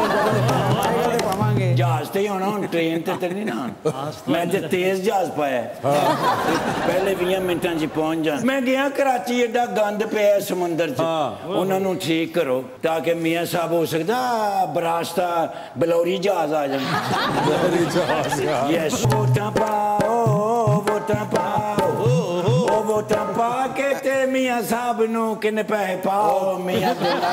[SPEAKER 3] जहाज ते ही होना हूँ ट्रेन ते नहीं ना. मैं जो तेज जहाज पाया पहले 20 मिनटां च पहुंच जा. मैं गया कराची एडा गंद पिया समुंदर च. उन्होंने ठीक करो ताकि मियाँ साहब हो सकता बरास्ता बलौरी जहाज आ जाए. यस वोटां पाओ वोटां पाओ. ओ वोटां पा के ते मियाँ साहब नू किन्ने पैसे पाओ. मियाँ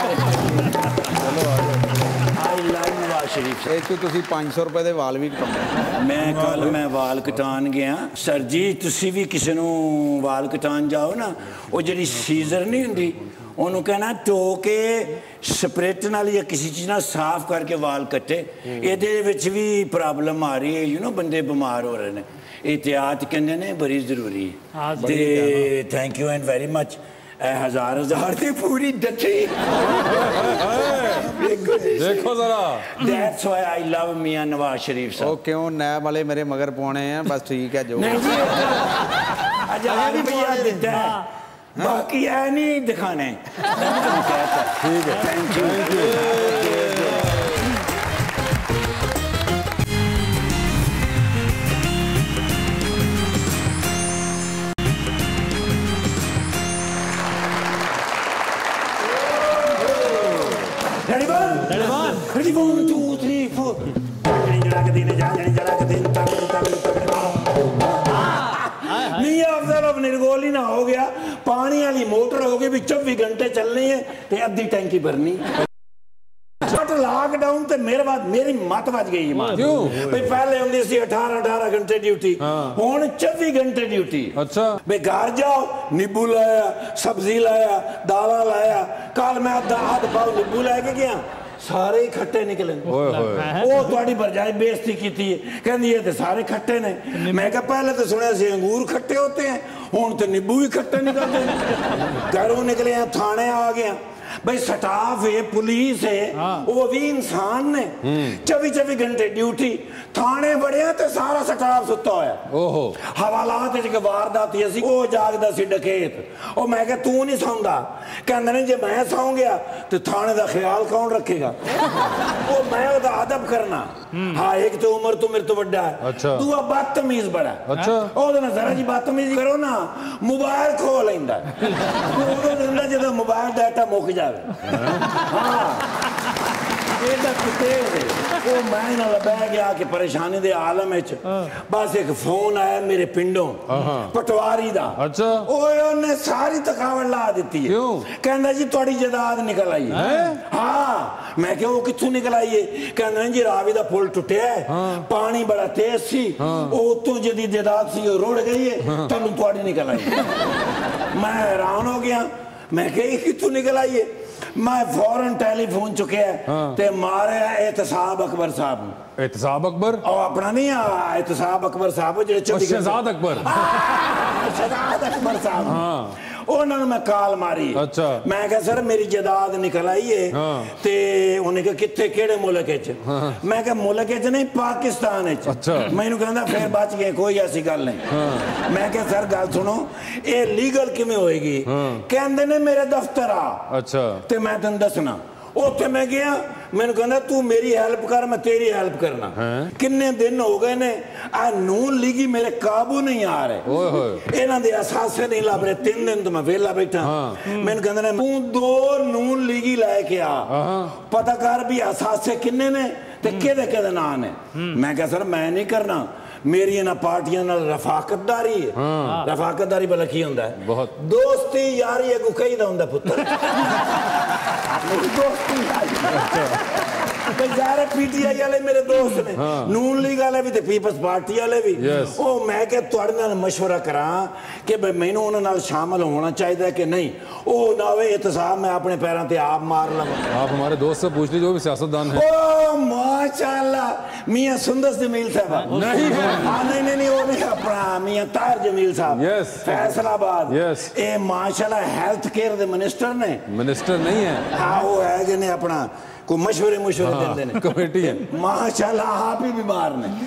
[SPEAKER 6] शरीफ तो तुसी 500 रुपए दे वाल भी कटाए.
[SPEAKER 3] मैं कल मैं वाल कटान गया. सर जी तुसी भी किसी नू वाल कटान जाओ ना वो जी सीजर नहीं हुंदी उन्होंने कहना धो के स्प्रिट नाल या किसी चीज़ नाल साफ करके वाल कट्टे. इहदे विच भी प्रॉब्लम आ रही है. यू नो बंदे बीमार हो रहे हैं. एहतियात कहने ने बड़ी जरूरी है. ते thank you and very much. 1000 की पूरी डटी.
[SPEAKER 2] देखो जरा.
[SPEAKER 3] That's why I love मियां नवाज शरीफ साहब.
[SPEAKER 6] ओ क्यों नैब वाले मेरे मगर पौने हैं बस ठीक है जो.
[SPEAKER 3] नहीं जी 1000 रुपया देता है बाकी है नहीं दिखाने.
[SPEAKER 2] ठीक है
[SPEAKER 3] thank you. Ready, 1, 2, 3, 4. Mian Afzal अब निर्गोल ही ना हो गया, पानी वाली मोटर हो गई भी 24 घंटे चलनी है ते अद्धी टैंकी भरनी। लॉकडाउन ते मेरे बाद मेरी मत बज गई क्यों भाई पहले होंदी सी 18 घंटे ड्यूटी, हुण 24 घंटे ड्यूटी। अच्छा भाई घर जाओ, नींबू लाया, सब्जी लाया, दाला लाया, कल मैं आध पाव नींबू लेके गया, सारे ही खट्टे निकले। वो थोड़ी भरजाई बेइज्जती की थी, कहती ये तो सारे खट्टे ने। मैं कहा पहले तो सुना सी अंगूर खट्टे होते हैं, हुण तो नींबू भी खट्टे निकलते हैं। घरों निकले हैं, थाने आ गए भाई, स्टाफ है, पुलिस है, वो भी इंसान ने। 24 घंटे ड्यूटी, थाने बड़े तो सारा स्टाफ सुता होया। हवालात वारदात सी, वो जागदा सी डकैत। और मैं कहा तू नहीं सौंदा, कहंदे ने जे मैं सौ गया तो थाने का ख्याल कौन रखेगा। वो मैं ओदा अदब करना। हाँ एक तो उम्र तो मेरे तो बड़ा है, अच्छा तू अब बदतमीज बड़ा। अच्छा ओदे नाल जरा जी बदतमीजी करो ना, मोबाइल खो लैंदा। जो मोबाइल डाटा मुक जाए। वो मैं ना बह गया कि परेशानी दे आलम विच, बस एक फोन आया मेरे पिंडों पटवारी दा। अच्छा ओए उन्हें सारी थकावट ला दी है, कहंदा जी थोड़ी जायदाद निकल आई है। हाँ मैं क्या वो कित्थों निकल आई है, कहंदा जी रावी दा पुल टुटिया है, पानी बड़ा तेज सी, वो उत्तों जिहदी जायदाद सी वो रुड़ गई है, तैनूं थोड़ी निकल आई। मैं हैरान हो गया, मैं कही कित्थों निकल आई है। मैं फौरन टेलीफोन चुकिया ते मारे एहतसाब अकबर साहब।
[SPEAKER 2] एहतसाब अकबर
[SPEAKER 3] और अपना नहीं एहतसाब अकबर साहब जो
[SPEAKER 2] शहजाद अकबर।
[SPEAKER 3] शहजाद अकबर साहब उन्होंने मैं कॉल मारी। अच्छा मैं कहा सर मेरी जायदाद निकल आई है ते उन्हें कहा कित्थे केड़े मुल्क च। मैं कहा मुल्क च नहीं पाकिस्तान च। अच्छा मैनू कहंदा फिर बच गए, कोई ऐसी गल नहीं। मैं कहा सर गल सुनो ये लीगल किवें होएगी, कहंदे ने मेरे दफ्तर आ। अच्छा ते मैं तैनूं दसना। उत्थे मैं गया, मैंने कहना तू मेरी हेल्प कर मैं तेरी हेल्प करना। किन्ने दिन हो गए ने आ नून लीगी मेरे काबू नहीं आ रहे, इन्हां दे असासे नहीं लभ रहे। 3 दिन तो मैं वेला बैठा। मैंने कहना तू 2 नून लीगी लेके आ, पता कर भी असासे किन्ने ने ते केदे नाम ने। मैं कहा सर मैं नहीं करना, मेरी इन्हां पार्टियां नाल रफाकतदारी है। रफाकतदारी भला की हुंदा है? बहुत दोस्ती यारी अगू कही दा हुंदा पुत्तर। दोस्ती यारी पीटीआई वाले मेरे दोस्त ने, नून लीग वाले भी ते पीपल्स पार्टी वाले भी। ओ मैं क्या तुहाडे नाल मशवरा करा कि भाई मैनू उन्हां नाल शामिल होना चाहिए कि नहीं। ओ ना होवे एहतसाब मैं अपने पैरों ते आप मार लवां।
[SPEAKER 2] आप हमारे दोस्त से पूछ लीजिए, वो भी सियासतदान है।
[SPEAKER 3] ओ माशाअल्लाह मियां सुंदर जमील साहब नहीं है। नहीं वो नहीं, अपना मियां ताहिर जमील साहब फैसलाबाद। ए माशाअल्लाह हेल्थ केयर दे मिनिस्टर ने। मिनिस्टर नहीं है, हाँ वो है जिन्हें अपना को मशवरे देते हैं, कमेटी है। माशाल्लाह आप ही बीमार ने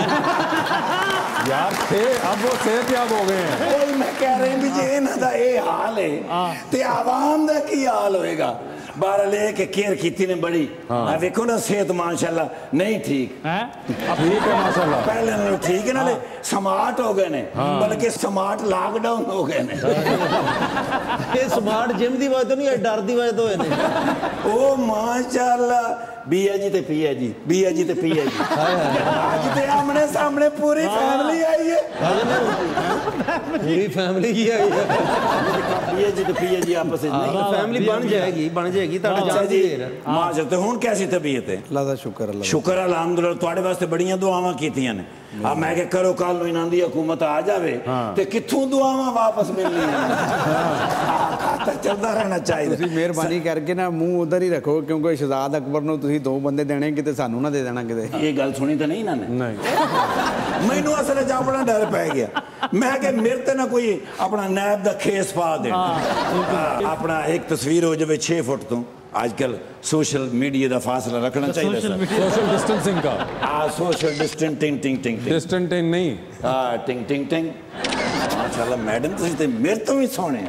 [SPEAKER 2] यार थे, अब वो सेहतयाब हो गए हैं।
[SPEAKER 3] मैं कह रही भी जे इन्हां दा ये हाल है ते आवाम दा की हाल होएगा। बहरहाल के केयर की ने बड़ी। देखो ना सेहत माशाल्लाह नहीं ठीक
[SPEAKER 2] ठीक है माशाल्लाह,
[SPEAKER 3] पहले नालों ठीक है ना, स्मार्ट हो गए ने, बल्कि स्मार्ट लॉकडाउन हो गए ने।
[SPEAKER 4] ये स्मार्ट जिम दी वजह तो नहीं, डर दी वजह तो होए ने।
[SPEAKER 3] ओ माशाल्लाह बीआ जी ते पिया जी, बीआ जी ते पिया जी। आज ते आमने सामने पूरी फैमिली आई है।
[SPEAKER 4] पूरी फैमिली की आई है।
[SPEAKER 3] बीआ जी ते पिया जी आपस में नहीं,
[SPEAKER 4] फैमिली बन जाएगी तुहाडे जान दी देर।
[SPEAKER 3] माशा ते हुण कैसी तबीयत है?
[SPEAKER 6] अल्लाह दा शुक्र, अल्लाह
[SPEAKER 3] शुक्र अल्हम्दुलिल्लाह। तुहाडे वास्ते बड़ियां दुआवां कीतियां ने। अब मैं क्या करो कल नूं इन्हां दी हुकूमत आ जावे ते कित्थों दुआवां वापस मिलनियां। खाता चलदा रहना चाहिए।
[SPEAKER 6] तुसीं मेहरबानी करके ना मुंह उधर ही रखो, क्योंकि शहजाद अकबर नूं तुसीं 2 बंदे देने किते सानू ना दे देना किते।
[SPEAKER 3] ये गल सुनी तो नहीं इन्होंने? नहीं। मैनू असल च अपना डर पै गया। मैं क्या मेरे ते ना कोई अपना नैब दा खेस पा दे, अपना एक तस्वीर हो जाए 6 फुट तो। आजकल सोशल मीडिया का फासला रखना चाहिए,
[SPEAKER 2] सोशल डिस्टेंसिंग का।
[SPEAKER 3] सोशल डिस्टेंसिंग
[SPEAKER 2] डिस्टेंटिंग नहीं,
[SPEAKER 3] टिंग टिंग टिंग। माशाल्लाह मैडम तुसीं ते मेरे तो भी सोहणे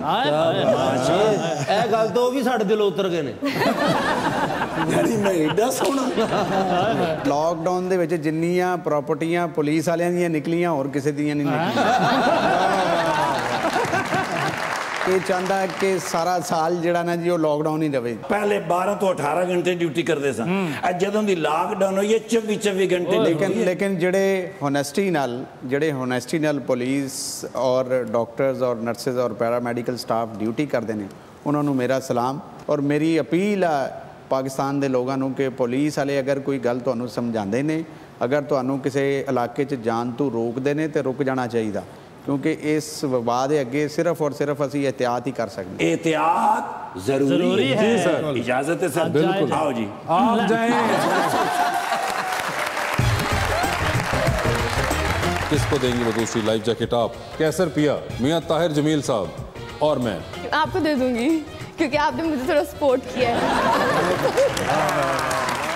[SPEAKER 4] ए गल तो भी साडे दिल उतर गए ने।
[SPEAKER 3] यानी मैं एडा सोहना।
[SPEAKER 6] लॉकडाउन दे विच जिन्नियां प्रॉपर्टियां पुलिस वालियां दियां निकलियां और किसी दियां नहीं निकलियां। ये चाहता है कि सारा साल जड़ा ना जी वो लॉकडाउन ही रहे।
[SPEAKER 3] पहले 12 तो 18 घंटे ड्यूटी करते सन, जदों दी लॉकडाउन हुई 24 घंटे।
[SPEAKER 6] लेकिन जड़े होनेस्टी नाल पुलिस और डॉक्टर्स और नर्सिस और पैरामैडिकल स्टाफ ड्यूटी करते हैं, उन्होंने मेरा सलाम। और मेरी अपील है पाकिस्तान के लोगों को कि पुलिस वाले अगर कोई गल तुहानू समझाते हैं, अगर तुहानू किसी इलाके च जान तो रोकते हैं तो रुक जाना चाहिए, क्योंकि इस वबा के अगे सिर्फ और सिर्फ असी एहतियात ही कर सकते।
[SPEAKER 3] एहतियात जरूरी है। जी सर, इजाजत है सर। बिल्कुल, आओ जी
[SPEAKER 2] आप जाएं। किसको देंगी वो दूसरी लाइफ जैकेट आप? कैसर पिया, मियां ताहिर जमील साहब और मैं
[SPEAKER 7] आपको दे दूंगी, क्योंकि आपने मुझे थोड़ा सपोर्ट किया है।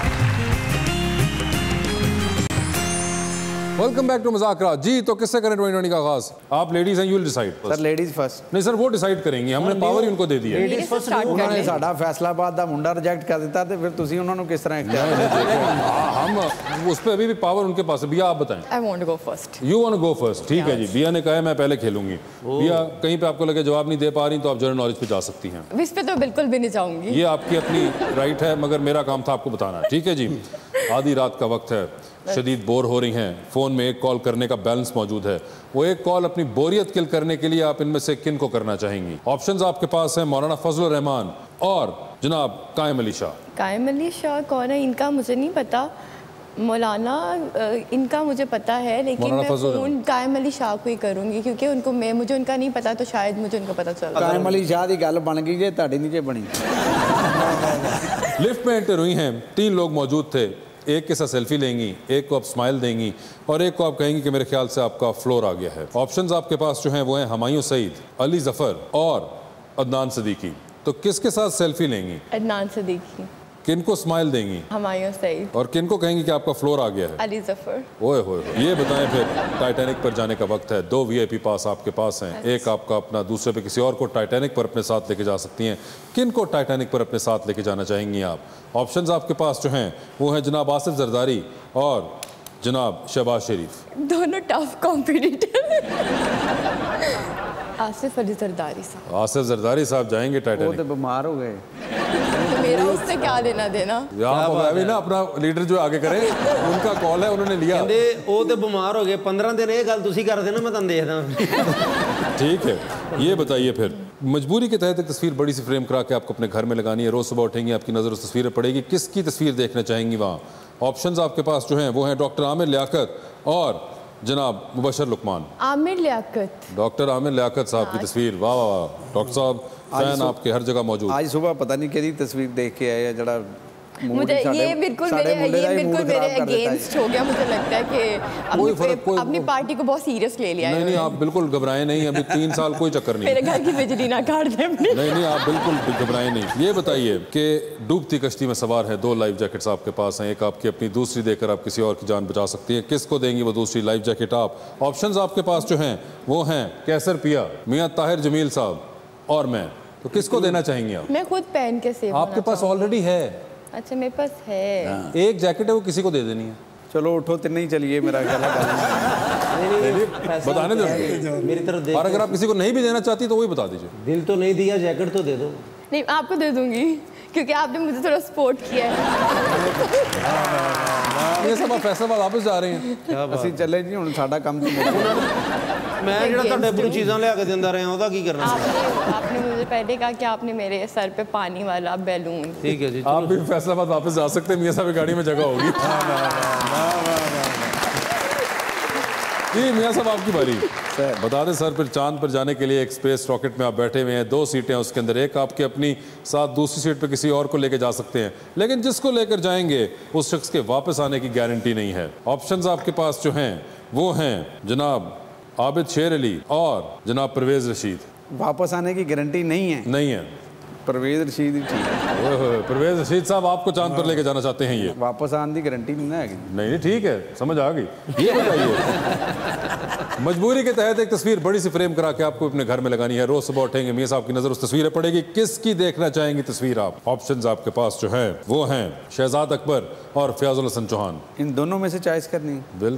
[SPEAKER 2] वेलकम बैक टू मज़ाकरात। जी तो किससे करें 2020 का आगाज? आप लेडीज हैं, you will decide.
[SPEAKER 6] Sir ladies first.
[SPEAKER 2] नहीं सर, वो डिसाइड करेंगी, हमने पावर ही उनको दे दिया।
[SPEAKER 6] Ladies first. उन्होंने साडा फैसलाबाद दा मुंडा रिजेक्ट कर दिता, तो फिर तुसी उन्होंने किस तरह इख्तियार?
[SPEAKER 2] हम उस पे अभी भी पावर उनके पास है। बिया आप बताएं।
[SPEAKER 7] I want to go first.
[SPEAKER 2] You want to go first? ठीक है जी। बिया ने कहा है मैं पहले खेलूंगी। बिया कहीं पे आपको लगे जवाब नहीं दे पा रही तो आप जनरल नॉलेज पे जा सकती हैं।
[SPEAKER 7] इस पे तो बिल्कुल भी नहीं जाऊंगी।
[SPEAKER 2] ये आपकी अपनी राइट है, मगर मेरा काम था आपको बताना। ठीक है जी। आधी रात का वक्त है, शदीद बोर हो रही हैं, फ़ोन में एक कॉल करने का बैलेंस मौजूद है। वो एक कॉल अपनी बोरियत किल करने के लिए आप इनमें से किन को करना चाहेंगी? ऑप्शंस आपके पास हैं, मौलाना फजलुर रहमान और जनाब कायम अली शाह।
[SPEAKER 7] कायम अली शाह कौन है? इनका मुझे नहीं पता। मौलाना इनका मुझे पता है, लेकिन मैं फ़ोन कायम अली शाह को ही करूँगी, क्योंकि मुझे उनका नहीं पता, तो शायद मुझे उनका पता चल।
[SPEAKER 6] कायम अली शाह की गल बन गई, ताड़ी नीचे बनी।
[SPEAKER 2] लिफ्ट में एंटर हुई हैं, 3 लोग मौजूद थे। एक के साथ सेल्फी लेंगी, एक को आप स्माइल देंगी और एक को आप कहेंगी कि मेरे ख्याल से आपका फ्लोर आ गया है। ऑप्शंस आपके पास जो हैं वो हैं हुमायूं सईद, अली जफर और अदनान सदीकी। तो किसके साथ सेल्फी लेंगी?
[SPEAKER 7] अदनान सदीकी।
[SPEAKER 2] किनको स्माइल देंगी?
[SPEAKER 7] हुमायूं सईद।
[SPEAKER 2] और किनको कहेंगी कि आपका फ्लोर आ गया है?
[SPEAKER 7] अली जफर।
[SPEAKER 2] ओए होए, ये बताएं फिर टाइटैनिक पर जाने का वक्त है। 2 VIP पास आपके पास हैं, एक आपका अपना, दूसरे पे किसी और को टाइटैनिक पर अपने साथ लेके जा सकती हैं। किनको टाइटैनिक पर अपने साथ लेके जाना चाहेंगी आप? ऑप्शंस आपके पास जो हैं वो हैं जनाब आसिफ जरदारी और जनाब शहबाज शरीफ।
[SPEAKER 7] दोनों टफ कॉम्पिटिटर। आसिफ अली जरदारी साहब।
[SPEAKER 2] आसिफ जरदारी साहब जाएंगे टाइटैनिक।
[SPEAKER 6] वो तो बीमार हो गए,
[SPEAKER 7] तो मेरा उससे क्या लेना देना?
[SPEAKER 2] अभी ना अपना लीडर जो आगे करे, उनका कॉल है, उन्होंने लिया।
[SPEAKER 4] वो तो बीमार हो गए 15 दिन, ये गल तुसी कर देना, मैं तुम देखदा।
[SPEAKER 2] ठीक है, ये बताइए फिर मजबूरी के तहत एक तस्वीर बड़ी सी फ्रेम करा के आपको अपने घर में लगानी है। रोज सुबह उठेंगी, आपकी नज़र उस तस्वीर पर पड़ेगी, किसकी तस्वीर देखना चाहेंगी वहाँ? ऑप्शंस आपके पास जो हैं वो हैं डॉक्टर आमिर लियाकत और जनाब मुबशर लुकमान।
[SPEAKER 7] आमिर लियाकत।
[SPEAKER 2] डॉक्टर आमिर लियाकत साहब की तस्वीर। वाह वाह वाह, डॉक्टर साहब फैन आपके हर जगह मौजूद।
[SPEAKER 6] आज सुबह पता नहीं किहदी तस्वीर देख के आए जड़ा
[SPEAKER 7] मुझे ये बिल्कुल मेरे अगेंस्ट हो गया। मुझे लगता है कि अपनी पार्टी को बहुत सीरियस ले लिया है।
[SPEAKER 2] नहीं, आप बिल्कुल घबराएं नहीं, अभी 3 साल कोई चक्कर नहीं।
[SPEAKER 7] मेरे घर की बिजली ना काट दे।
[SPEAKER 2] नहीं, आप बिल्कुल घबराएं नहीं। ये बताइए कि डूबती कश्ती में सवार है, 2 लाइफ जैकेट्स आपके पास हैं, एक आपकी अपनी, दूसरी देकर आप किसी और की जान बचा सकती है। किसको देंगी वो दूसरी लाइफ जैकेट आप? ऑप्शंस आपके पास जो हैं वो हैं कैसर पिया, मियां ताहिर जमील साहब और मैं। तो किसको देना चाहेंगे आप?
[SPEAKER 7] मैं खुद पहन के सेव। आपके
[SPEAKER 2] पास ऑलरेडी है।
[SPEAKER 7] अच्छा, मेरे पास है।
[SPEAKER 2] एक जैकेट है, वो किसी को दे देनी है।
[SPEAKER 6] चलो उठो, तीन ही चलिए, मेरा ख्याल
[SPEAKER 2] बताने दो
[SPEAKER 4] मेरी तरफ देख।
[SPEAKER 2] और अगर आप किसी को नहीं भी देना चाहती तो वही बता दीजिए।
[SPEAKER 4] दिल तो नहीं दिया, जैकेट तो दे दो।
[SPEAKER 7] नहीं, आपको दे दूंगी, क्योंकि आपने मुझे थोड़ा सपोर्ट किया है।
[SPEAKER 2] ये सब आप फैसलाबाद वापस जा रहे हैं?
[SPEAKER 6] ਅਸੀਂ ਚੱਲੇ ਜੀ, ਹੁਣ ਸਾਡਾ ਕੰਮ तो
[SPEAKER 4] मैं ਜਿਹੜਾ ਤੁਹਾਡੇ ਕੋਲ ਚੀਜ਼ਾਂ ਲਿਆ ਕੇ ਦਿੰਦਾ ਰਿਹਾ ਉਹਦਾ ਕੀ करना?
[SPEAKER 7] आपने मुझे पहले कहा कि आपने मेरे सर पे पानी वाला बैलून।
[SPEAKER 4] ठीक है जी,
[SPEAKER 2] आप भी फैसलाबाद वापस जा सकते हैं, मियां साहब की गाड़ी में जगह होगी। जी मियां साहब आपकी बारी। बता दें सर, फिर चांद पर जाने के लिए एक स्पेस रॉकेट में आप बैठे हुए हैं, 2 सीटें उसके अंदर, एक आपके अपनी साथ, दूसरी सीट पे किसी और को लेके जा सकते हैं, लेकिन जिसको लेकर जाएंगे उस शख्स के वापस आने की गारंटी नहीं है। ऑप्शंस आपके पास जो हैं वो हैं जनाब आबिद शेर अली और जनाब परवेज रशीद।
[SPEAKER 6] वापस आने की गारंटी नहीं है?
[SPEAKER 2] नहीं है।
[SPEAKER 6] परवेज रशीद ही ठीक है।
[SPEAKER 2] परवेज रशीद साहब आपको चांद पर लेके जाना चाहते हैं? ये
[SPEAKER 6] वापस आने की गारंटी नहीं है।
[SPEAKER 2] नहीं, ठीक है, समझ आ गई। ये बताइए मजबूरी के तहत एक तस्वीर बड़ी सी फ्रेम करा के आपको अपने घर में लगानी है। रोज सुबह उठेंगे, मियां साहब की नजर उस तस्वीर पर पड़ेगी, किसकी देखना चाहेंगी तस्वीर आप? ऑप्शंस आपके पास जो हैं वो हैं शहजाद अकबर और फयाजुल हसन चौहान।
[SPEAKER 6] इन दोनों में से चॉइस करनी?
[SPEAKER 2] बिल्कुल।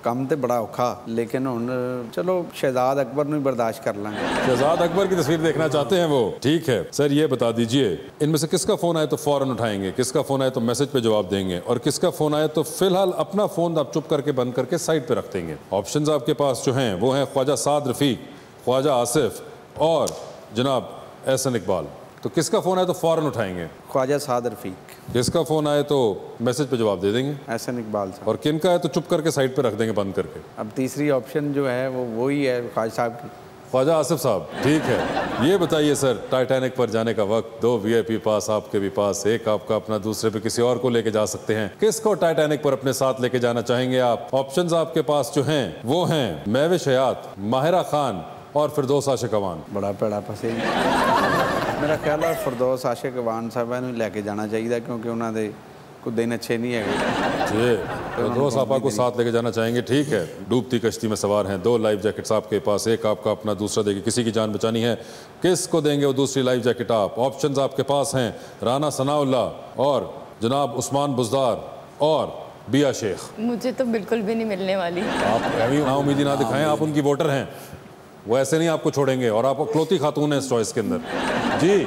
[SPEAKER 6] ਕੰਮ ਤੇ बड़ा औखा लेकिन हुण चलो शहजाद अकबर ਨੂੰ बर्दाश्त कर लेंगे।
[SPEAKER 2] शहजाद अकबर की तस्वीर देखना चाहते हैं वो? ठीक है सर, ये बता दीजिए इनमें से किसका फोन आए तो फौरन उठाएंगे, किसका फोन आए तो मैसेज पे जवाब देंगे, और किसका फोन आए तो फिलहाल अपना फोन आप चुप करके बंद करके साइड पे रख देंगे। ऑप्शंस आपके पास जो हैं वो हैं ख्वाजा साद रफीक, ख्वाजा आसिफ और जनाब एहसन इकबाल। तो किसका फोन आए तो फौरन उठाएंगे?
[SPEAKER 6] ख्वाजा साद रफीक।
[SPEAKER 2] किसका फोन आए तो मैसेज पे जवाब दे देंगे?
[SPEAKER 6] एहसन इकबाल साहब।
[SPEAKER 2] और किनका है तो चुप करके साइड पे रख देंगे बंद करके?
[SPEAKER 6] अब तीसरी ऑप्शन जो है वो वही है ख्वाजा साहब की,
[SPEAKER 2] ख्वाजा आसिफ साहब। ठीक है, ये बताइए सर, टाइटैनिक पर जाने का वक्त, 2 VIP पास आपके भी पास, एक आपका अपना, दूसरे पे किसी और को लेके जा सकते हैं। किसको टाइटैनिक पर अपने साथ लेके जाना चाहेंगे आप? ऑप्शंस आपके पास जो हैं वो हैं महविश हयात, माहिरा खान और फिरदौस आशिक अवान।
[SPEAKER 6] बड़ा पेड़ा फसे मेरा ख्याल है फिरदौस आशिक अवान साहब ਨੂੰ ਲੈ ਕੇ ਜਾਣਾ ਚਾਹੀਦਾ क्योंकि ਉਹਨਾਂ ਦੇ कोई दिन अच्छे नहीं है
[SPEAKER 2] जी। फिरदौस आपा को साथ लेके जाना चाहेंगे। ठीक है, डूबती कश्ती में सवार हैं, 2 लाइफ जैकेट्स आपके पास, एक आपका अपना, दूसरा देके किसी की जान बचानी है। किसको देंगे वो दूसरी लाइफ जैकेट आप? ऑप्शंस आपके पास हैं राना सनाउल्ला और जनाब उस्मान बुजदार और बिया शेख।
[SPEAKER 7] मुझे तो बिल्कुल भी नहीं मिलने वाली।
[SPEAKER 2] आप नाउमीदी ना दिखाएं, आप उनकी वोटर हैं, वो ऐसे नहीं आपको छोड़ेंगे, और आप अकलौती खातून है इस चॉइस के अंदर। जी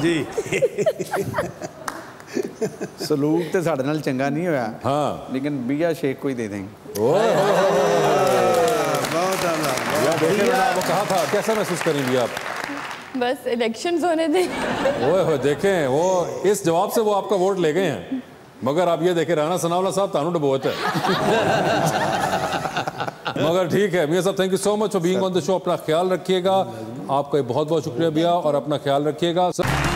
[SPEAKER 6] जी सलूक तो साढ़े नाल चंगा नहीं होया,
[SPEAKER 2] हाँ,
[SPEAKER 6] लेकिन बिया शेख को ही दे देंगे।
[SPEAKER 5] बहुत आला।
[SPEAKER 2] वो कहा था, कैसा महसूस करेंगी आप?
[SPEAKER 7] बस इलेक्शंस होने दें।
[SPEAKER 2] ओए देखें, वो इस जवाब से वो आपका वोट ले गए हैं, मगर आप ये देखें राना सनाउल्ला साहब तानू डबोत है। मगर ठीक है मियां साहब, thank you so much for being on the show. अपना ख्याल रखिएगा। आपका बहुत बहुत शुक्रिया भैया, और अपना ख्याल रखिएगा।